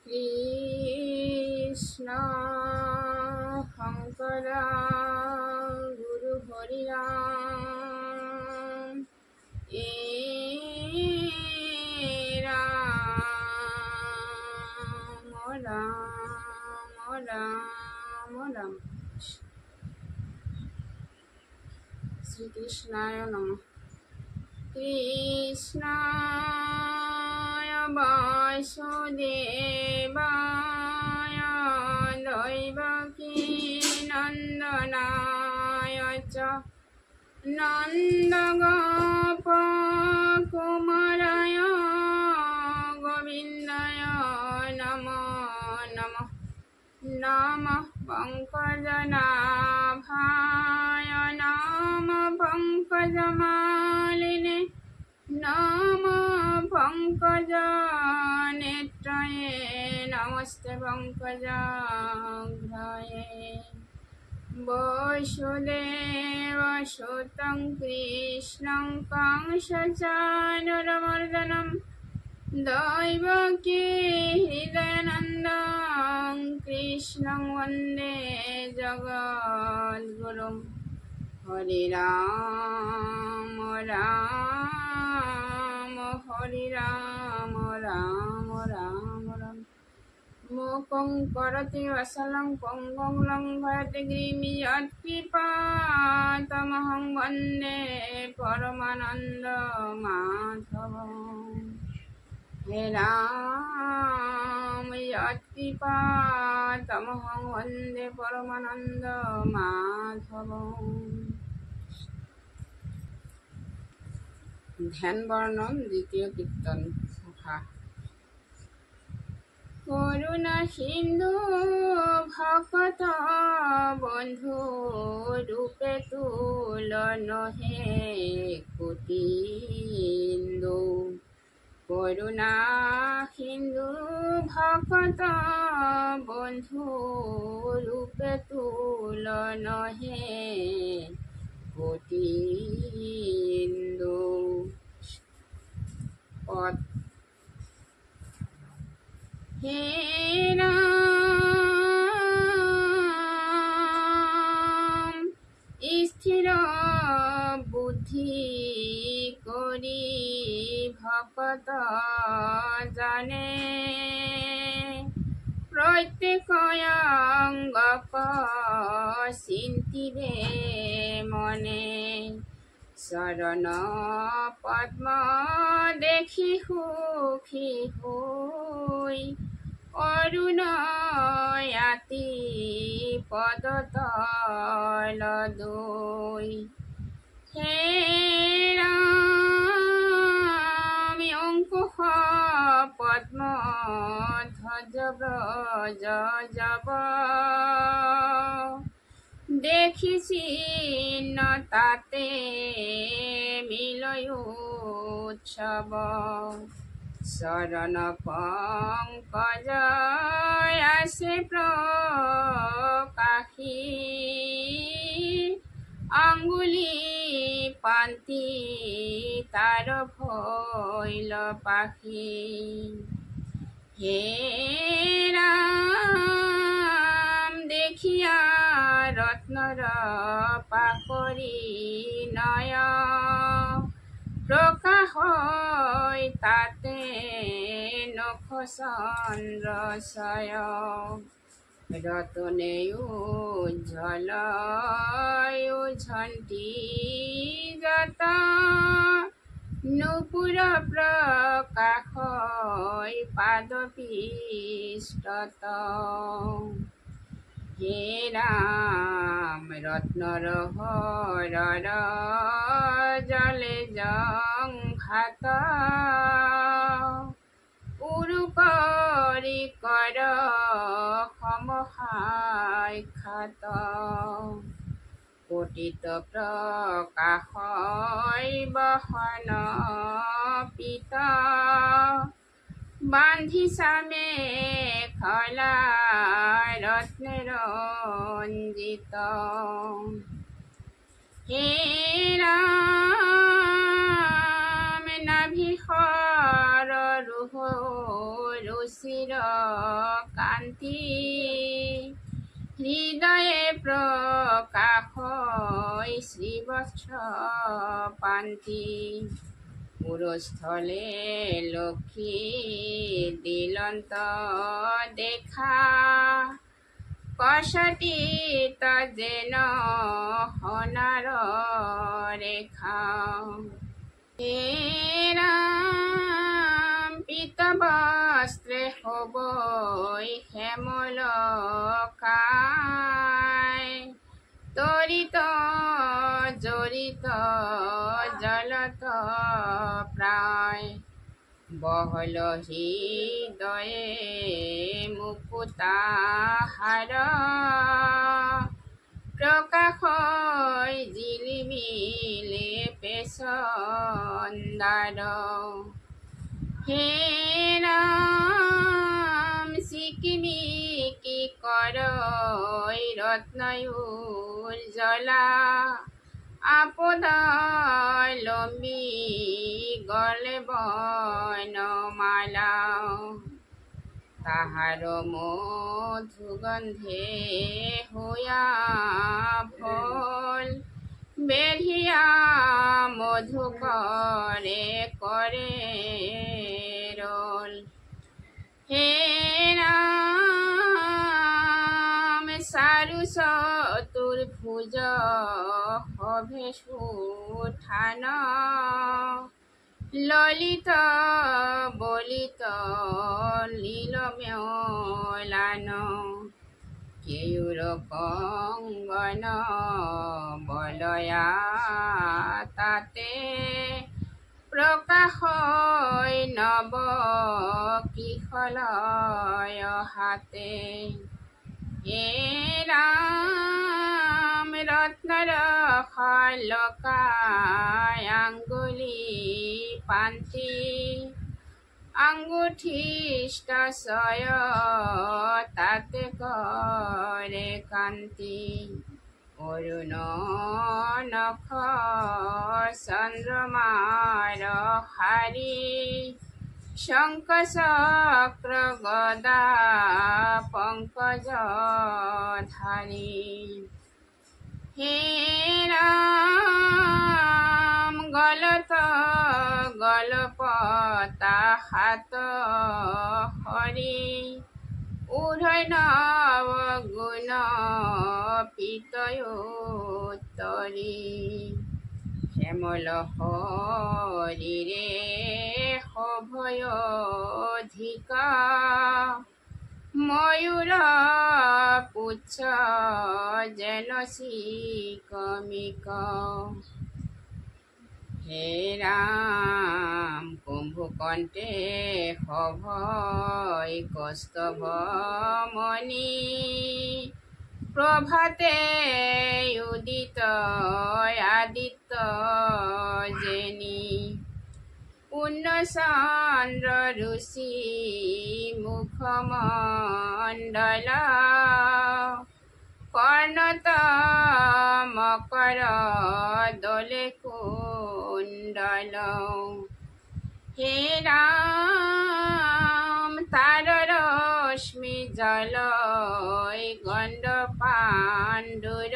কৃষ্ণ শঙ্কর গুরু হরিরাম এ রাম রাম রাম রাম। শ্রীকৃষ্ণায় নমঃ। কৃষ্ণায় বাসুদেবায় দৈবকী নন্দনায় চ নন্দগোপকুমারায় গোবিন্দায় নমো নমঃ। নমঃ পঙ্কজনাভায় নমঃ পঙ্কজমালিনে নমঃ পঙ্কজনেত্রয়ে নমস্তে পঙ্কজাগ্রয়ে। বসুদেবসুतं কৃষ্ণং কংসচাণূরমর্দনম দেবকী হৃদয়ানন্দং কৃষ্ণং বন্দে জগদ্গুরুম। হরে রাম রাম হরে রাম রাম রাম রাম। মুখং করোতি বাচালং পঙ্গং লঙ্ঘয়তে গিরিমি যৎকৃপাতমহং বন্দে পরমানন্দ মাধবম। হে রাম যৎকৃপাতমহং বন্দে পরমানন্দ মাধবম। ধ্যান বর্ণন দ্বিতীয় কীর্তন শাখা। করুণা সিন্ধু ভকত বন্ধু রূপে তুলন হে কুটিন্দু। করুণা সিন্ধু ভকত বন্ধু রূপে তুলন হে কুটিন্দু। হে রাম স্থির বুদ্ধি করি ভকত জানে প্রত্যেক অঙ্গক চিন্তিবে মনে। চরণ পদ্ম দেখি সুখী হৈ অৰুণয়াতি পদতল দৈ। হে ৰাম অঙ্কুশ পদ্ম ধ্বজ ব্ৰজ যাব দেখিছি ন তাতে মিলয় উৎসৱ। চরণ পঙ্কজ আছে প্রকাশী আঙ্গুলি পান্তি তার ভৈল পাখি। হে রাম দেখিয়া রত্নর পাকরি নয় প্রকাশ হয় তাতে নখ চন্দ্রশয়। রতনে উজ্জ্বল ঝন্টি যত নূপুর প্রকাশ পাদপৃষ্ঠত। হে রাম রত্নর হরর জলে জংঘাত উরু কৰি কৰ সমসাক্ষাৎ। পতিত প্ৰকাশ বহন পিত বান্ধিছা মেখলা রত্নে রঞ্জিত। হে রাম নাভি সৰ ৰুচিৰ কান্তি হৃদয়ে প্ৰকাশ শ্ৰীবৎস পান্তি পুৰস্থলে লক্ষী দিলন্ত দেখা কষটিত যেন সোণাৰ ৰেখা হে ৰাম পীত বস্ত্ৰে হবৈ শ্যামল কায় তৰিত জড়িত জলত প্ৰায় বহল হৃদয়ে মুকুতাহাৰ প্ৰকাশ জিলিমিলে পেচন্দাৰ হে ৰাম চিকিমিকি কৰৈ ৰত্নউজ্জ্বলা আপদলম্বী গলে বনমালা তাহার মধুগন্ধে হইয়া ফল বেধিয়া মধু করে করে রোল হে রাম সারু চতুর্ভুজ হবে সুঠান ললিত বলিত লীলম্যলান কেয়ুর কঙ্গন বলয়া তাতে প্ৰকাশ নব কিশলয় হাতে হে ৰাম ৰত্নৰ শালকায় আঙ্গুলি পান্তি আঙ্গুঠিষ্ট ছয় তাতে কৰে কান্তি অৰুণ নখ চন্দ্ৰমাৰ শাৰী শঙ্খ চক্ৰ গদা পঙ্কজ ধাৰী হে ৰাম গলত গলপতা হাত হৰি উধৈ নৱ গুণ পিতয়োত্তৰী শ্যামল শৰীৰে শোভয়ধিক ময়ূৰ পুচ্ছ যেন চিকমিক হে ৰাম কুম্ভকণ্ঠে সভয় কৌস্তভ মণি প্রভাতে উদিত আদিত্য জেনি পূর্ণচন্দ্র ঋষি মুখমণ্ডল কর্ণত মকর দোলে কুণ্ডল হে রাম তার রশ্মি জলয় গণ্ড পাণ্ডুর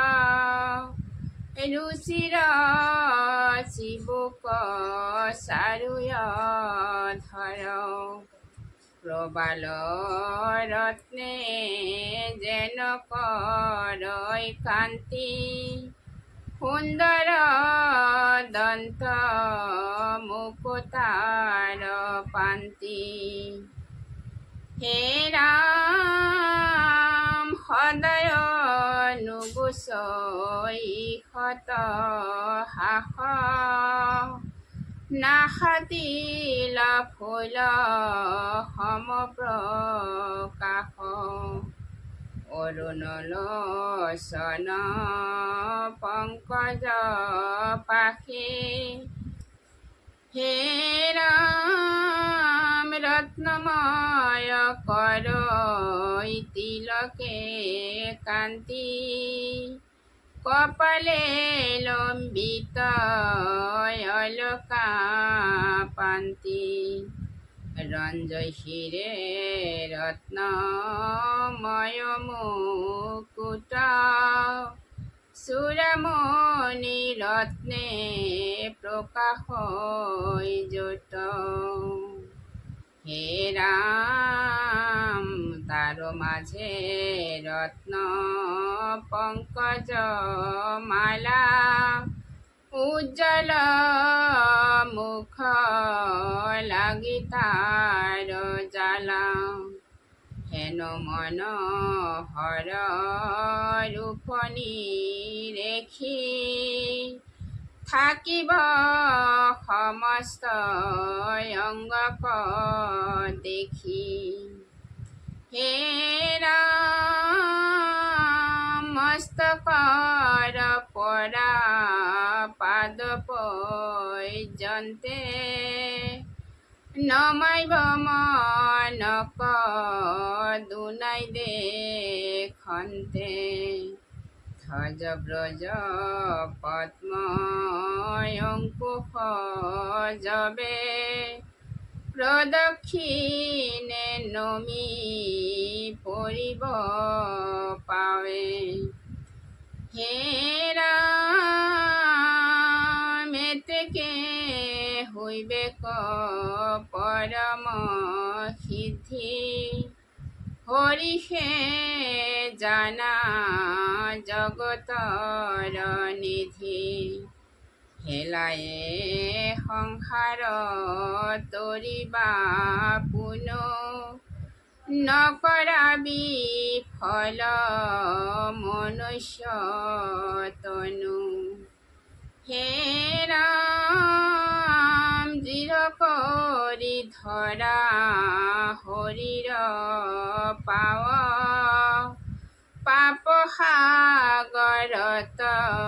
ঋষির চিবুক চাৰুয় ধৰ প্ৰবাল ৰত্নে যেন কৰৈ কান্তি সুন্দৰ দন্ত মুকুতাৰ পান্তি হে ৰাম সদয় নুগুচৈ শত হাস নাসাতিল ফুল সমপ্ৰকাশ অৰুণ লোচন পঙ্কজ পাশে হে রাম রত্নময় করৈ তিলকে কান্তি কপালে লম্বিত অলকা পান্তি ৰঞ্জয় শিৰে ৰত্নময় মুকুট চূড়ামণি ৰত্নে প্ৰকাশই যত হে ৰাম তাৰো মাঝে ৰত্ন পংকজ মালা উজ্জ্বল মুখ লাগি তাৰ জালা হেন মনোহৰ ৰূপ নিৰেখি থাকিব সমস্ত অঙ্গক দেখি হে ৰাম মস্তকৰ পৰা পাদ পৰ্যন্তে নমাইব মনক দুনাই দেখন্তে ধ্বজ ব্ৰজ পদ্ম অঙ্কুশ যবে প্ৰদক্ষিণে নমি পৰিব পাৱে হে ৰাম এতেকে হৈবেক পৰম সিদ্ধি হৰিষে জানা জগতৰ নিধি হেলায়ে সংসাৰ তৰিবা পুনো নকৰাবি ফল মনুষ্য তনু হে ৰাম দৃঢ় কৰি ধৰা হৰিৰ পাৱ পাপ সাগৰত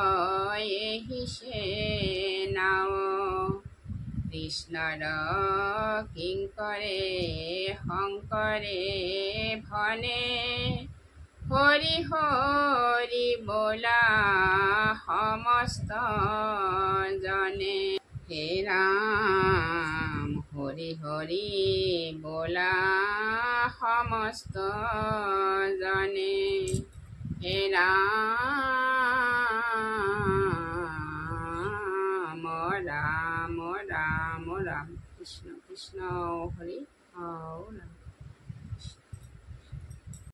এহিছে নাৱ কৃষ্ণৰ কিংকৰে শংকৰে ভনে হৰি হৰি বোলা সমস্ত জনে হে ৰাম হৰি হৰি বোলা সমস্ত জনে হে ৰাম ৰাম ৰাম ৰাম কৃষ্ণ কৃষ্ণ হৰি ৰাম